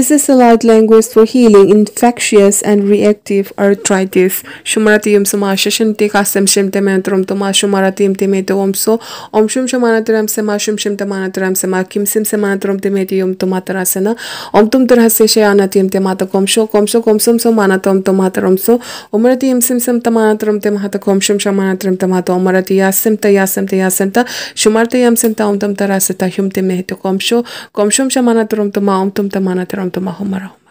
This is a light language for healing infectious and reactive arthritis. Shumarati yum suma shashin te kasem shim te mentrum to ma shumarati yum te mete omso om shum shamanatram se ma shum shim te manatram se ma kim sim se manatram te mete yum to matarasana om tum terhase shayana tim te mata komsho komsum so manatom to mataram so omrati yum sim sim te manatram te mata komshum shamanatram te mata omrati yasim ta shumarte yum sim ta om tum terhase ta hum te mete komshum shamanatram to ma om tum te manatram to ma homara